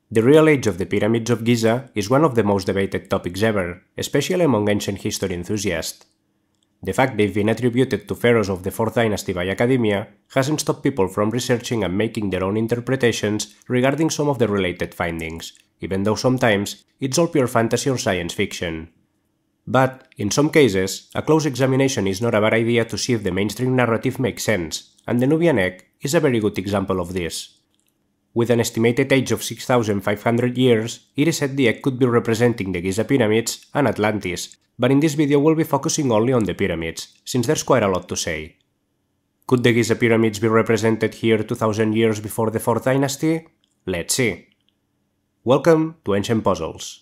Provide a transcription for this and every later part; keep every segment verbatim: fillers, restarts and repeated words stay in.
The real age of the pyramids of Giza is one of the most debated topics ever, especially among ancient history enthusiasts. The fact they've been attributed to pharaohs of the fourth dynasty by academia hasn't stopped people from researching and making their own interpretations regarding some of the related findings, even though sometimes it's all pure fantasy or science fiction. But, in some cases, a close examination is not a bad idea to see if the mainstream narrative makes sense, and the Nubian egg is a very good example of this. With an estimated age of six thousand five hundred years, it is said the egg could be representing the Giza pyramids and Atlantis, but in this video we'll be focusing only on the pyramids, since there's quite a lot to say. Could the Giza pyramids be represented here two thousand years before the fourth dynasty? Let's see. Welcome to Ancient Puzzles.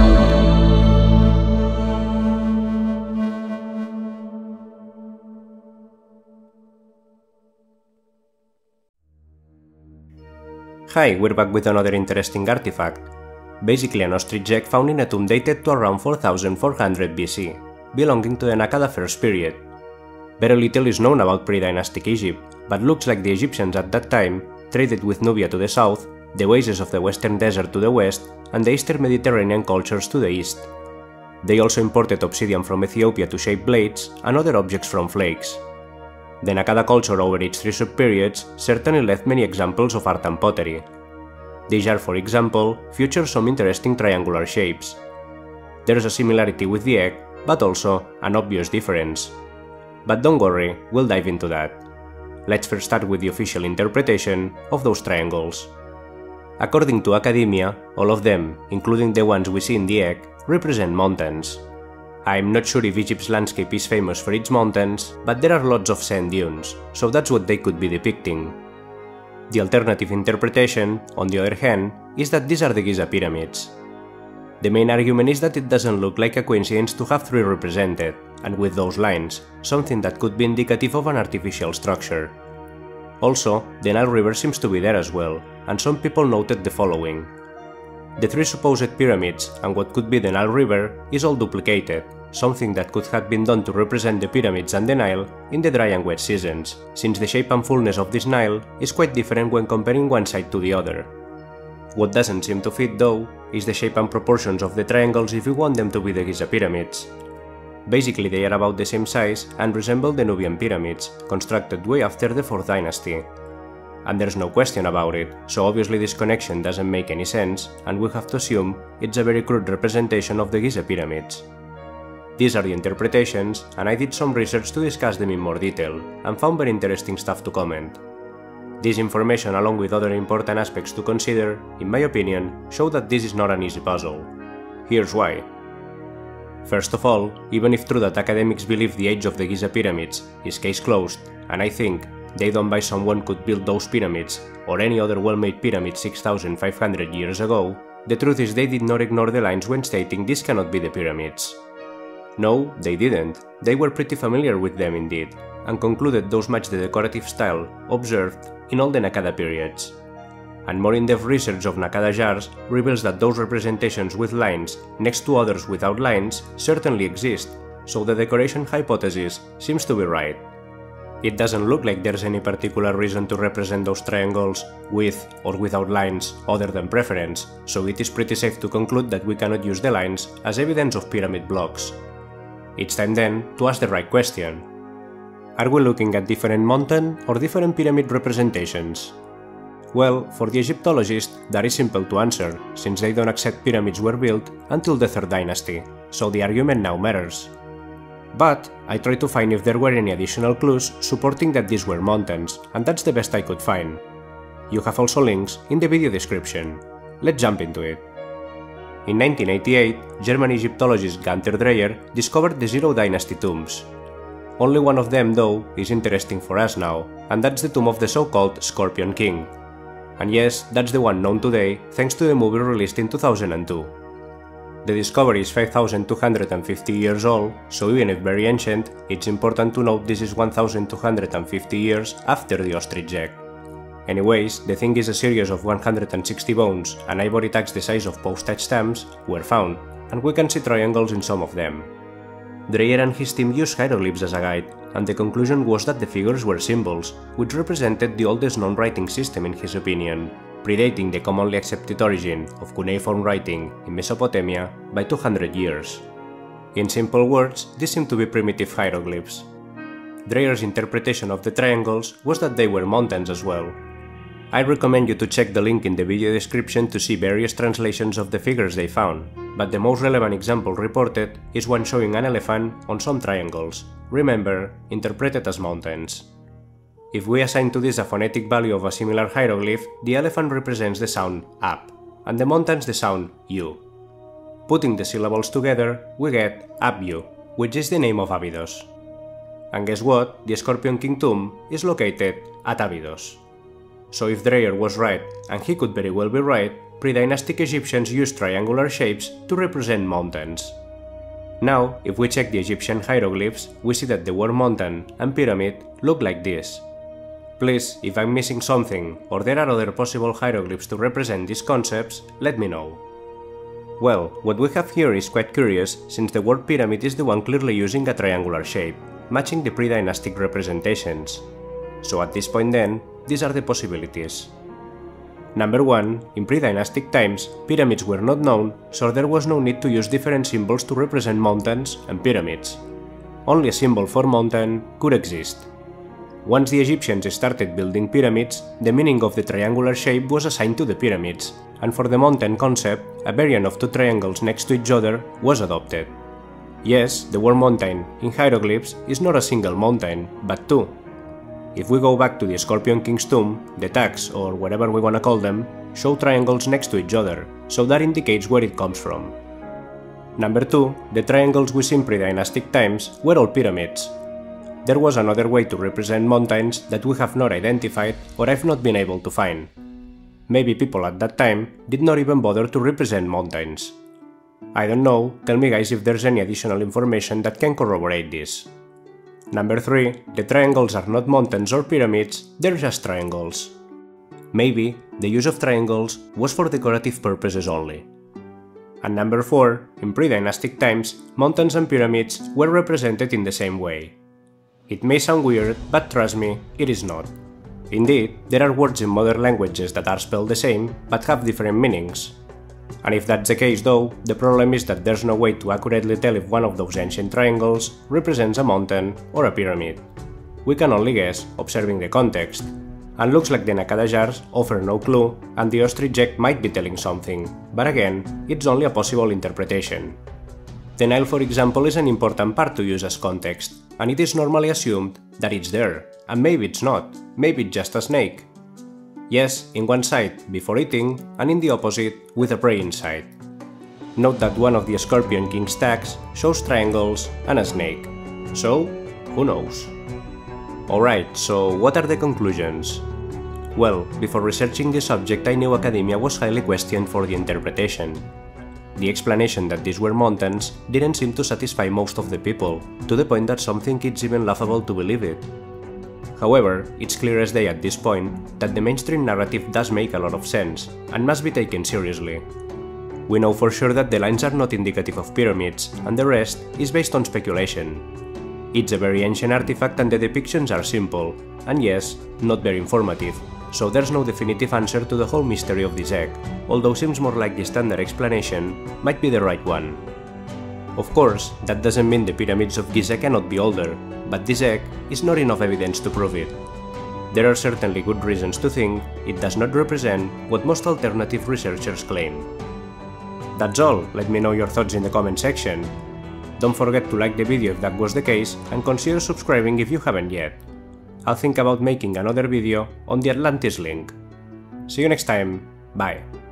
Hi, we're back with another interesting artifact. Basically an ostrich egg found in a tomb dated to around four thousand four hundred B C, belonging to the Naqada First period. Very little is known about pre-dynastic Egypt, but looks like the Egyptians at that time traded with Nubia to the south, the oases of the Western Desert to the west, and the Eastern Mediterranean cultures to the east. They also imported obsidian from Ethiopia to shape blades and other objects from flakes. The Naqada culture over its three sub-periods certainly left many examples of art and pottery. The jar, for example, features some interesting triangular shapes. There's a similarity with the egg, but also an obvious difference. But don't worry, we'll dive into that. Let's first start with the official interpretation of those triangles. According to academia, all of them, including the ones we see in the egg, represent mountains. I'm not sure if Egypt's landscape is famous for its mountains, but there are lots of sand dunes, so that's what they could be depicting. The alternative interpretation, on the other hand, is that these are the Giza pyramids. The main argument is that it doesn't look like a coincidence to have three represented, and with those lines, something that could be indicative of an artificial structure. Also, the Nile River seems to be there as well, and some people noted the following. The three supposed pyramids and what could be the Nile River is all duplicated, something that could have been done to represent the pyramids and the Nile in the dry and wet seasons, since the shape and fullness of this Nile is quite different when comparing one side to the other. What doesn't seem to fit though is the shape and proportions of the triangles if you want them to be the Giza pyramids. Basically they are about the same size and resemble the Nubian pyramids, constructed way after the fourth dynasty. And there's no question about it, so obviously this connection doesn't make any sense, and we have to assume it's a very crude representation of the Giza pyramids. These are the interpretations, and I did some research to discuss them in more detail, and found very interesting stuff to comment. This information, along with other important aspects to consider, in my opinion, show that this is not an easy puzzle. Here's why. First of all, even if true that academics believe the age of the Giza pyramids is case closed, and I think they don't buy someone could build those pyramids or any other well-made pyramid six thousand five hundred years ago, the truth is they did not ignore the lines when stating this cannot be the pyramids. No, they didn't. They were pretty familiar with them indeed, and concluded those match the decorative style observed in all the Naqada periods. And more in-depth research of Naqada jars reveals that those representations with lines next to others without lines certainly exist, so the decoration hypothesis seems to be right. It doesn't look like there's any particular reason to represent those triangles with or without lines other than preference, so it is pretty safe to conclude that we cannot use the lines as evidence of pyramid blocks. It's time then to ask the right question. Are we looking at different mountain or different pyramid representations? Well, for the Egyptologists, that is simple to answer, since they don't accept pyramids were built until the third dynasty, so the argument now matters. But I tried to find if there were any additional clues supporting that these were mountains, and that's the best I could find. You have also links in the video description. Let's jump into it. In nineteen eighty-eight, German Egyptologist Gunther Dreyer discovered the Zero Dynasty tombs. Only one of them, though, is interesting for us now, and that's the tomb of the so-called Scorpion King. And yes, that's the one known today thanks to the movie released in two thousand two. The discovery is five thousand two hundred fifty years old, so even if very ancient, it's important to note this is one thousand two hundred fifty years after the ostrich egg. Anyways, the thing is a series of one hundred sixty bones and ivory tags the size of postage stamps were found, and we can see triangles in some of them. Dreyer and his team used hieroglyphs as a guide, and the conclusion was that the figures were symbols, which represented the oldest known writing system in his opinion, predating the commonly accepted origin of cuneiform writing in Mesopotamia by two hundred years. In simple words, these seem to be primitive hieroglyphs. Dreyer's interpretation of the triangles was that they were mountains as well. I recommend you to check the link in the video description to see various translations of the figures they found, but the most relevant example reported is one showing an elephant on some triangles, remember, interpreted as mountains. If we assign to this a phonetic value of a similar hieroglyph, the elephant represents the sound up, and the mountains the sound u. Putting the syllables together, we get Abiu, which is the name of Abydos. And guess what? The Scorpion King tomb is located at Abydos. So if Dreyer was right, and he could very well be right, pre-dynastic Egyptians used triangular shapes to represent mountains. Now, if we check the Egyptian hieroglyphs, we see that the word mountain and pyramid look like this. Please, if I'm missing something, or there are other possible hieroglyphs to represent these concepts, let me know. Well, what we have here is quite curious, since the word pyramid is the one clearly using a triangular shape, matching the pre-dynastic representations. So at this point then, these are the possibilities. Number one, in pre-dynastic times, pyramids were not known, so there was no need to use different symbols to represent mountains and pyramids. Only a symbol for mountain could exist. Once the Egyptians started building pyramids, the meaning of the triangular shape was assigned to the pyramids, and for the mountain concept, a variant of two triangles next to each other was adopted. Yes, the word mountain in hieroglyphs is not a single mountain, but two. If we go back to the Scorpion King's tomb, the tags, or whatever we wanna call them, show triangles next to each other, so that indicates where it comes from. Number two, the triangles we see in pre-dynastic times were all pyramids. There was another way to represent mountains that we have not identified or I've not been able to find. Maybe people at that time did not even bother to represent mountains. I don't know, tell me guys if there's any additional information that can corroborate this. Number three, the triangles are not mountains or pyramids, they're just triangles. Maybe the use of triangles was for decorative purposes only. And number four, in pre-dynastic times, mountains and pyramids were represented in the same way. It may sound weird, but trust me, it is not. Indeed, there are words in modern languages that are spelled the same, but have different meanings. And if that's the case though, the problem is that there's no way to accurately tell if one of those ancient triangles represents a mountain or a pyramid. We can only guess, observing the context. And looks like the Nakada jars offer no clue, and the ostrich egg might be telling something, but again, it's only a possible interpretation. The Nile, for example, is an important part to use as context, and it is normally assumed that it's there, and maybe it's not, maybe it's just a snake. Yes, in one side, before eating, and in the opposite, with a prey inside. Note that one of the Scorpion King's tags shows triangles and a snake. So, who knows? Alright, so what are the conclusions? Well, before researching the subject I knew academia was highly questioned for the interpretation. The explanation that these were mountains didn't seem to satisfy most of the people, to the point that some think it's even laughable to believe it. However, it's clear as day at this point that the mainstream narrative does make a lot of sense, and must be taken seriously. We know for sure that the lines are not indicative of pyramids, and the rest is based on speculation. It's a very ancient artifact and the depictions are simple, and yes, not very informative, so there's no definitive answer to the whole mystery of this egg, although seems more like the standard explanation might be the right one. Of course, that doesn't mean the pyramids of Giza cannot be older, but this egg is not enough evidence to prove it. There are certainly good reasons to think it does not represent what most alternative researchers claim. That's all, let me know your thoughts in the comment section. Don't forget to like the video if that was the case, and consider subscribing if you haven't yet. I'll think about making another video on the Atlantis link. See you next time, bye.